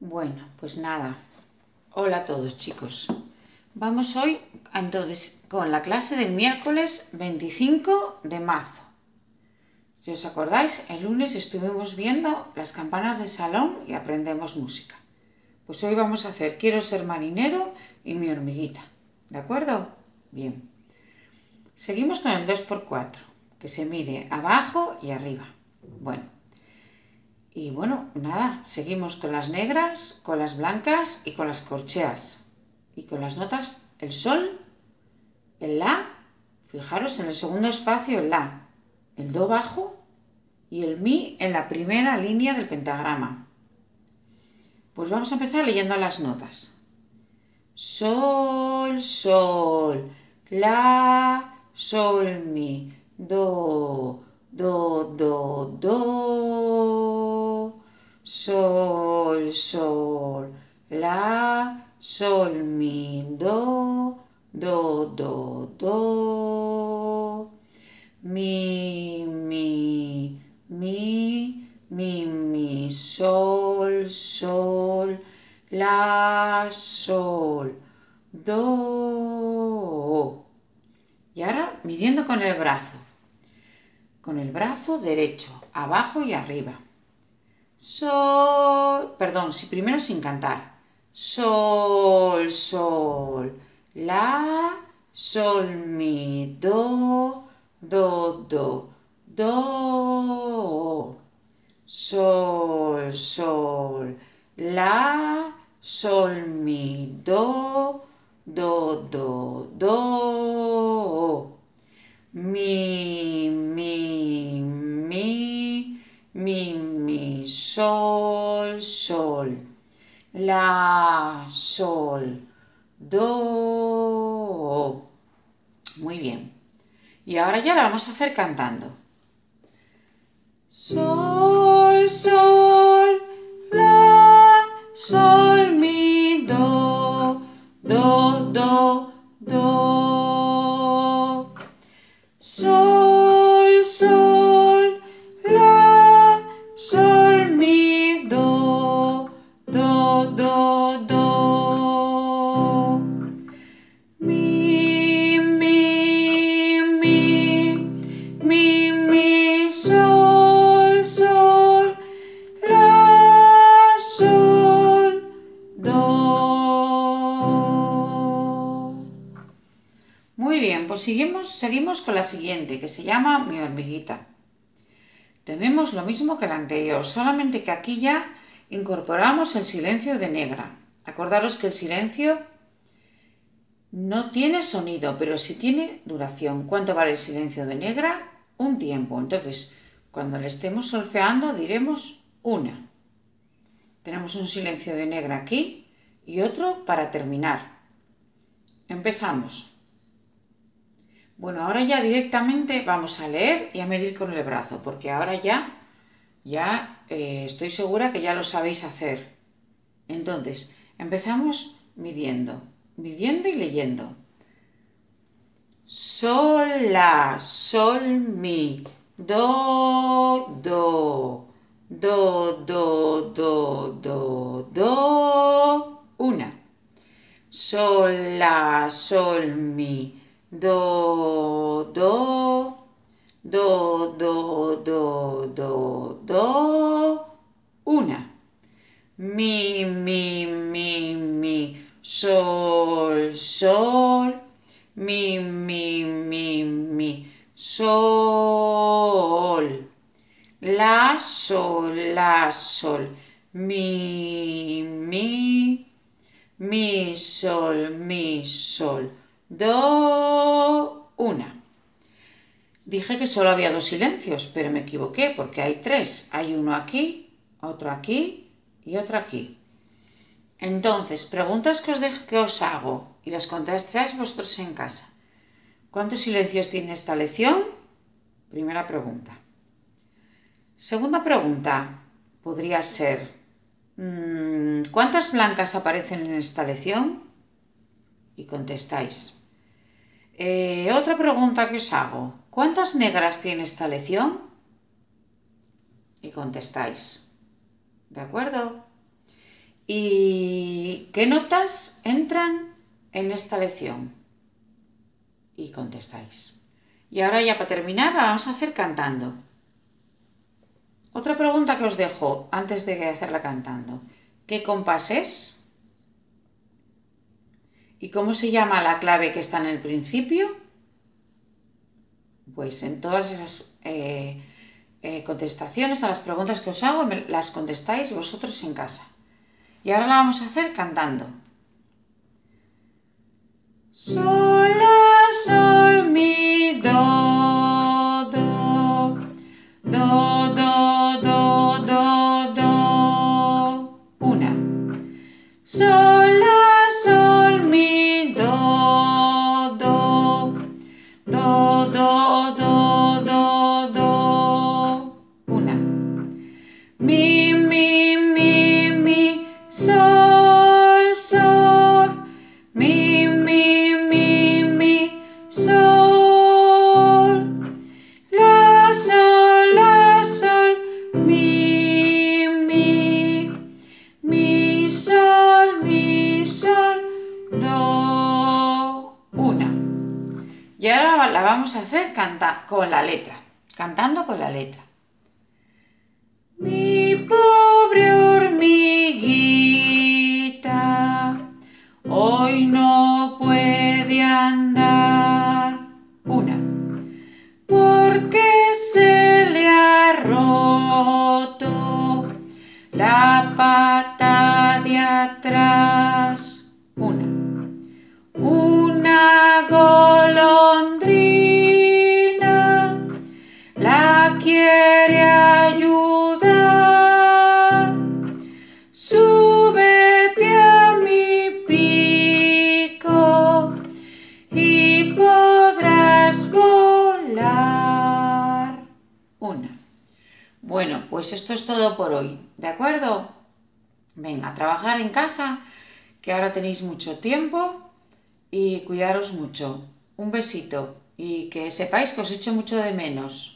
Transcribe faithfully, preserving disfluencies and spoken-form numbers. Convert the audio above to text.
Bueno, pues nada. Hola a todos, chicos. Vamos hoy entonces con la clase del miércoles veinticinco de marzo. Si os acordáis, el lunes estuvimos viendo las campanas del salón y aprendemos música. Pues hoy vamos a hacer Quiero ser marinero y mi hormiguita. ¿De acuerdo? Bien. Seguimos con el dos por cuatro, que se mide abajo y arriba. Bueno. Y bueno, nada, seguimos con las negras, con las blancas y con las corcheas. Y con las notas el sol, el la, fijaros en el segundo espacio el la, el do bajo y el mi en la primera línea del pentagrama. Pues vamos a empezar leyendo las notas. Sol, sol, la, sol, mi, do, do, do, do, sol, sol, la, sol, mi, do, do, do, do, mi, mi, mi, mi, mi, sol, sol, la, sol, do. Y ahora midiendo con el brazo. Con el brazo derecho, abajo y arriba. Sol, perdón, si primero sin cantar. Sol, sol, la, sol, mi, do, do, do, do. Sol, sol, la, sol, mi, do, do, do, do. Mi, mi, mi, mi, mi, sol, sol, la, sol, do. Muy bien. Y ahora ya la vamos a hacer cantando. Sol, sol, la, sol, mi, do, do, do, do. Sol, sol, la, sol, mi, do, do, do, do. Mi, mi, mi, mi, mi, sol, sol, la, sol, do. Muy bien, pues seguimos, seguimos con la siguiente, que se llama Mi hormiguita. Tenemos lo mismo que la anterior, solamente que aquí ya incorporamos el silencio de negra. Acordaros que el silencio no tiene sonido, pero sí tiene duración. ¿Cuánto vale el silencio de negra? Un tiempo. Entonces, cuando le estemos solfeando, diremos una. Tenemos un silencio de negra aquí y otro para terminar. Empezamos. Bueno, ahora ya directamente vamos a leer y a medir con el brazo, porque ahora ya, ya eh, estoy segura que ya lo sabéis hacer. Entonces, empezamos midiendo, midiendo y leyendo. Sol, la, sol, mi, do, do, do, do, do, do, do, una. Sol, la, sol, mi, do, do, do, do, do, do, do, una. Mi, mi, mi, mi, sol, sol, mi, mi, mi, mi, sol, la, sol, la, sol, mi, mi, mi, sol, mi, sol, do, una. Dije que solo había dos silencios, pero me equivoqué porque hay tres. Hay uno aquí, otro aquí y otro aquí. Entonces, preguntas que os, de, que os hago y las contestáis vosotros en casa. ¿Cuántos silencios tiene esta lección? Primera pregunta. Segunda pregunta podría ser, ¿cuántas blancas aparecen en esta lección? Y contestáis. Eh, otra pregunta que os hago. ¿Cuántas negras tiene esta lección? Y contestáis. ¿De acuerdo? ¿Y qué notas entran en esta lección? Y contestáis. Y ahora ya para terminar la vamos a hacer cantando. Otra pregunta que os dejo antes de hacerla cantando. ¿Qué compás es? ¿Y cómo se llama la clave que está en el principio? Pues en todas esas eh, eh, contestaciones a las preguntas que os hago, me las contestáis vosotros en casa. Y ahora la vamos a hacer cantando. Sol, la, sol, mi, do, do, do, do, do, do, do. Una. Sol, la, sol, mi, do, do, do, do, do, do, do. Una. Mi, mi, mi, mi, sol, sol, mi, mi, mi, mi, sol, la, sol, la, sol, mi, mi, mi, sol, mi, sol, do. Una. Y ahora la vamos a hacer canta con la letra, cantando con la letra. Mi pobre hormiguita hoy no puede andar. Una. Porque se le ha roto la pata de atrás. Una. Una golondrina la quiere ayudar. Súbete a mi pico y podrás volar. Una. Bueno, pues esto es todo por hoy, ¿de acuerdo? Venga, a trabajar en casa, que ahora tenéis mucho tiempo, y cuidaros mucho. Un besito y que sepáis que os echo mucho de menos.